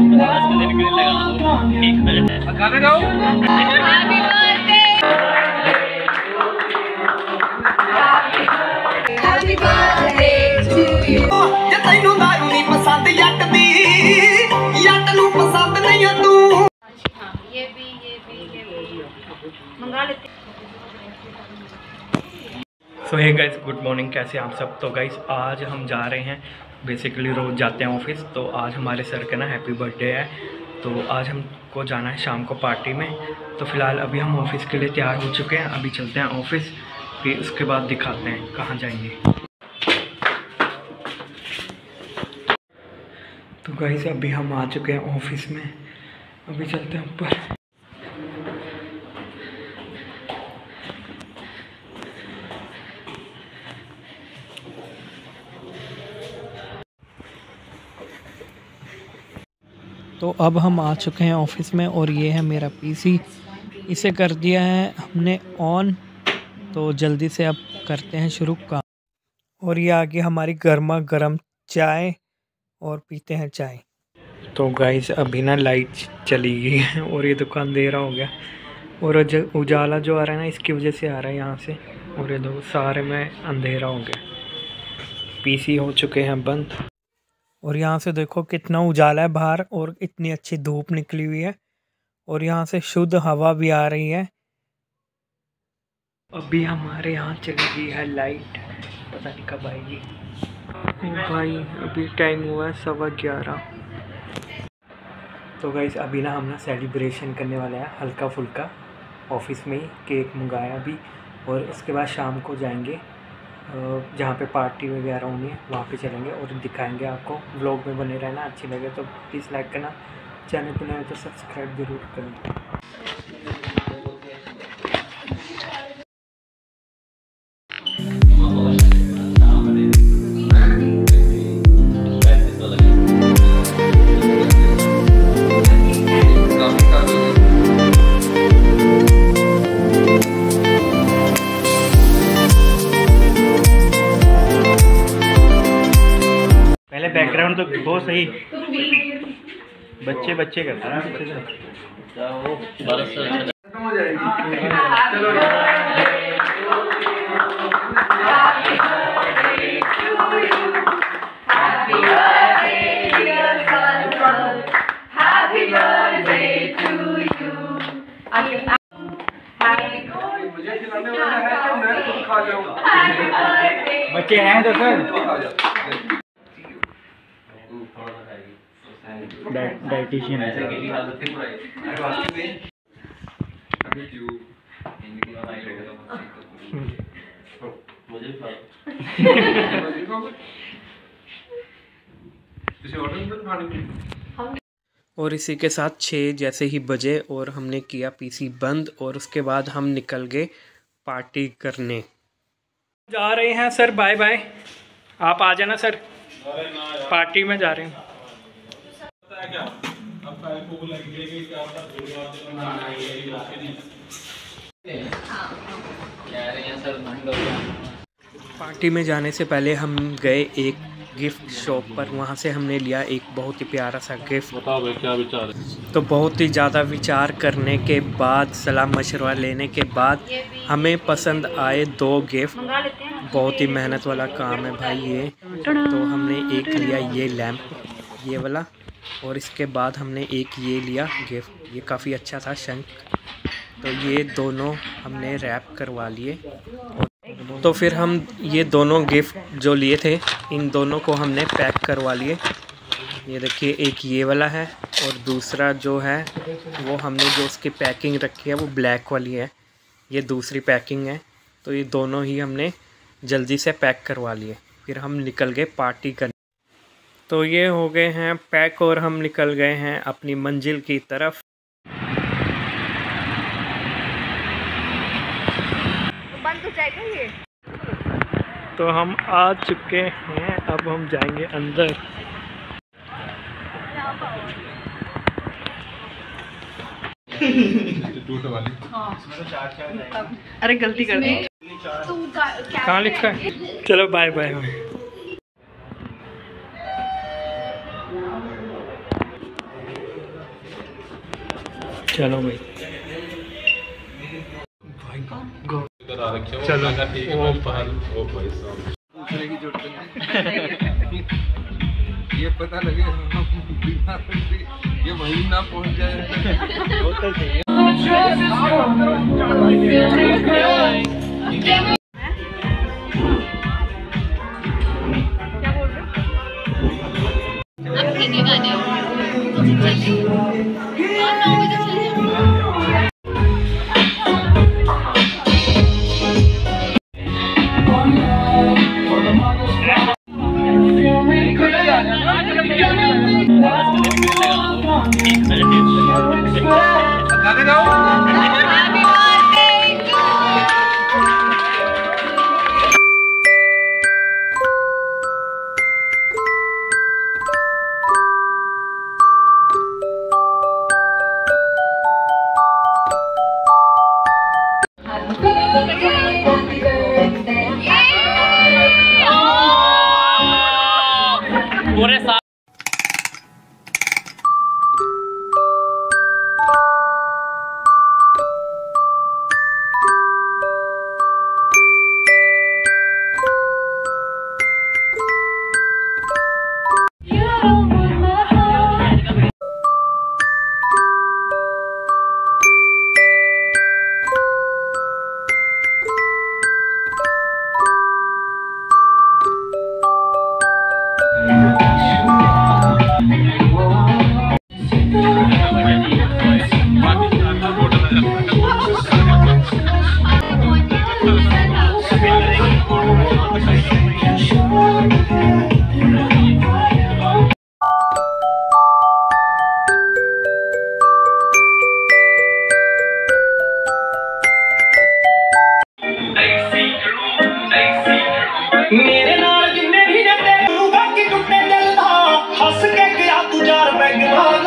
सो hey guys, good morning. कैसे आप सब? तो गाइस आज हम जा रहे हैं, बेसिकली रोज़ जाते हैं ऑफिस। तो आज हमारे सर का ना हैप्पी बर्थडे है, तो आज हमको जाना है शाम को पार्टी में। तो फ़िलहाल अभी हम ऑफिस के लिए तैयार हो चुके हैं, अभी चलते हैं ऑफिस, फिर उसके बाद दिखाते हैं कहाँ जाएंगे। तो गाइस अभी हम आ चुके हैं ऑफिस में, अभी चलते हैं ऊपर। तो अब हम आ चुके हैं ऑफिस में और ये है मेरा पीसी, इसे कर दिया है हमने ऑन। तो जल्दी से अब करते हैं शुरू काम। और ये आगे हमारी गर्मा गर्म चाय, और पीते हैं चाय। तो गाइस अभी ना लाइट चली गई है और ये दुकान अंधेरा हो गया, और उजाला जो आ रहा है ना इसकी वजह से आ रहा है यहाँ से, और ये दो सारे में अंधेरा हो गया। पीसी हो चुके हैं बंद, और यहाँ से देखो कितना उजाला है बाहर, और इतनी अच्छी धूप निकली हुई है, और यहाँ से शुद्ध हवा भी आ रही है। अभी हमारे यहाँ चली गई है लाइट, पता नहीं कब आएगी। भाई अभी टाइम हुआ है 11:15। तो गाइस अभी ना हम ना सेलिब्रेशन करने वाले हैं हल्का फुल्का, ऑफिस में ही केक मंगाया अभी, और उसके बाद शाम को जाएंगे जहाँ पे पार्टी वगैरह होनी है, वहाँ पे चलेंगे और दिखाएंगे आपको। व्लॉग में बने रहना, अच्छी लगे तो प्लीज़ लाइक करना, चैनल पर नए तो सब्सक्राइब जरूर करना। बैकग्राउंड तो बहुत सही, बच्चे बच्चे करते हैं पीछे से। बच्चे हैं तो सर डाइटिशियन है। और इसी के साथ 6 जैसे ही बजे और हमने किया पीसी बंद, और उसके बाद हम निकल गए पार्टी करने। जा रहे हैं सर, बाय बाय। आप आ जाना सर, पार्टी में जा रहे हैं। पार्टी में जाने से पहले हम गए एक गिफ्ट शॉप पर, वहाँ से हमने लिया एक बहुत ही प्यारा सा गिफ्ट। बताओ भाई क्या विचार है? तो बहुत ही ज़्यादा विचार करने के बाद, सलाह मशवरा लेने के बाद हमें पसंद आए 2 गिफ्ट। बहुत ही मेहनत वाला काम है भाई ये। तो हमने एक लिया ये लैंप, ये वाला, और इसके बाद हमने एक ये लिया गिफ्ट, ये काफ़ी अच्छा था, शंख। तो ये दोनों हमने रैप करवा लिए। तो फिर हम ये दोनों गिफ्ट जो लिए थे, इन दोनों को हमने पैक करवा लिए। ये देखिए एक ये वाला है, और दूसरा जो है वो हमने जो उसकी पैकिंग रखी है वो ब्लैक वाली है, ये दूसरी पैकिंग है। तो ये दोनों ही हमने जल्दी से पैक करवा लिए, फिर हम निकल गए पार्टी करने। तो ये हो गए हैं पैक, और हम निकल गए हैं अपनी मंजिल की तरफ। बंद हो जाएगा ये। तो हम आ चुके हैं, अब हम जाएंगे अंदर। अरे गलती कर दी। कहाँ लिखा है? चलो बाय बाय। चलो भाई चलो दूसरे की जरूरत नहीं। ये पता लगे ये वहीं ना पहुंच जाए। मेरे नाल जिन्ने भी जते बाकी टुटे दिल दा हंस के गया तू 4 पैग